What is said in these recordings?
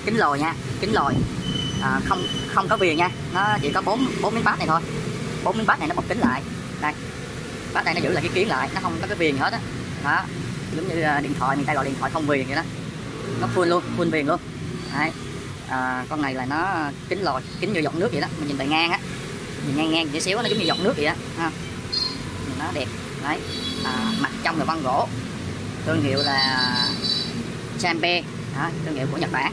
kính lồi nha, kính lồi, không có viền nha, nó chỉ có 4 miếng bát này thôi. 4 miếng bát này nó bọc kính lại, đây bát này nó giữ lại cái kiến lại, nó không có cái viền hết á. Đó, giống như điện thoại mình tay gọi điện thoại không viền vậy đó, nó full luôn, full viền luôn. Đấy. Con này là nó kính lồi, kính như giọt nước vậy đó, mình nhìn bề ngang á, nhìn ngang chút xíu nó giống như giọt nước vậy đó ha. Nó đẹp. Đấy. Mặt trong là vân gỗ, thương hiệu là Sanbe, thương hiệu của Nhật Bản,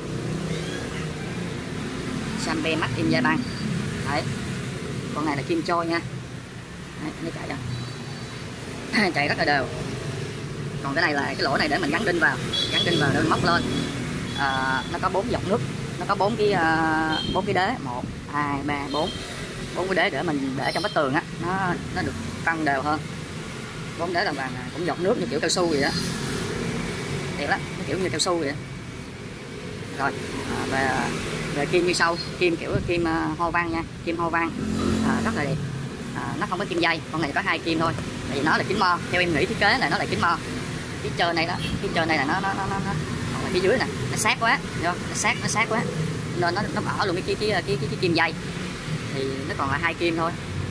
Sanbe Made in Japan. Đấy. Con này là kim trôi nha. Đấy, nó chạy đâu chạy rất là đều. Còn cái này là cái lỗ này để mình gắn đinh vào để mình móc lên. Nó có 4 dòng nước, nó có 4 cái đế, 1 2 3 4 cái đế để mình để trong vách tường á, nó được cân đều hơn. 4 đế là vàng cũng giọt nước như kiểu cao su vậy đó, đẹp lắm, nó kiểu như cao su vậy đó. Rồi về kim như sau, kim kiểu kim hoa văn nha, kim hoa văn rất là đẹp. Nó không có kim dây, con này có 2 kim thôi, tại vì nó là kính mo. Theo em nghĩ thiết kế này nó là kính mo. Phía trên này đó, phía trên này là nó ở phía dưới nè, nó sát quá, thấy không? Nó sát quá nên nó bỏ luôn cái kim dây, thì nó còn là 2 kim thôi,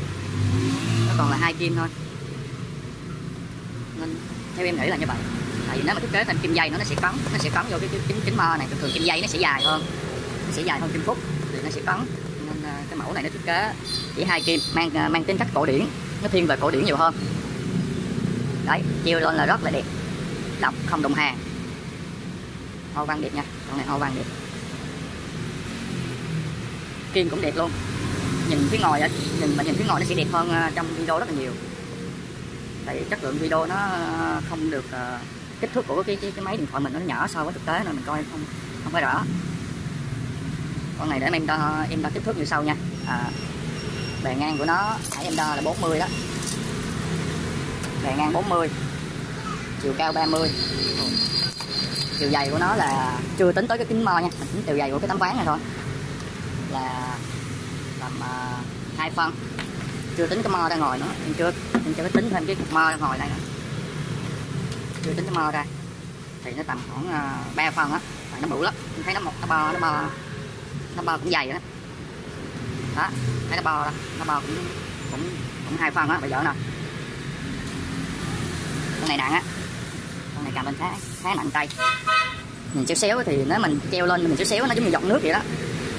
nên theo em nghĩ là như vậy. Tại vì nếu mà thiết kế thành kim dây nó sẽ cấn vô cái kính mo này. Thường kim dây nó sẽ dài hơn, kim phúc thì nó sẽ cấn, nên cái mẫu này nó thiết kế chỉ 2 kim, mang tính cách cổ điển, nó thiên về cổ điển nhiều hơn. Đấy, chiều lên là rất là đẹp, đọc không đụng hàng, hoa văn đẹp nha, con này hoa văn đẹp, kim cũng đẹp luôn. Nhìn phía ngoài nó sẽ đẹp hơn trong video rất là nhiều. Tại chất lượng video nó không được kích thước của cái máy điện thoại mình nó nhỏ so với thực tế nên mình coi không phải rõ. Con này để em đo kích thước như sau nha. Bề ngang của nó nãy em đo là 40 đó, bề ngang 40, chiều cao 30. Chiều dày của nó là chưa tính tới cái kính mo nha, mình tính chiều dày của cái tấm ván này thôi là tầm 2 phân, chưa tính cái mo ra ngồi nữa. Em chưa có tính thêm cái cục mo ra ngồi này nữa, chưa tính cái mo ra thì nó tầm khoảng 3 phân á. Nó bự lắm, em thấy nó bo cũng dày đó. Đó, thấy nó bo cũng 2 phân á. Bây giờ nè, con này nặng á, con này cầm lên khá nặng tay. Nhìn xéo thì nếu mình treo lên mình xéo nó giống như giọt nước vậy đó.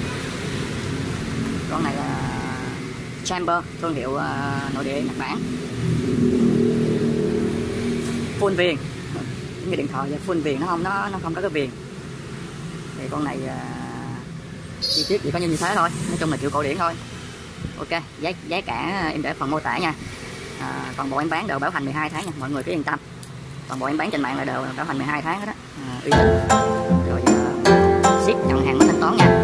Con này là Chamber, thương hiệu nội địa Nhật Bản, full viền, như điện thoại vậy, full viền, nó không có cái viền. Thì con này chi tiết chỉ có như thế thôi, nói chung là kiểu cổ điển thôi. Ok, giá cả em để phần mô tả nha. Toàn bộ em bán đều bảo hành 12 tháng nha, mọi người cứ yên tâm. Toàn bộ em bán trên mạng là đều bảo hành 12 tháng đó. Uy tín. Rồi ship nhận hàng thanh toán nha.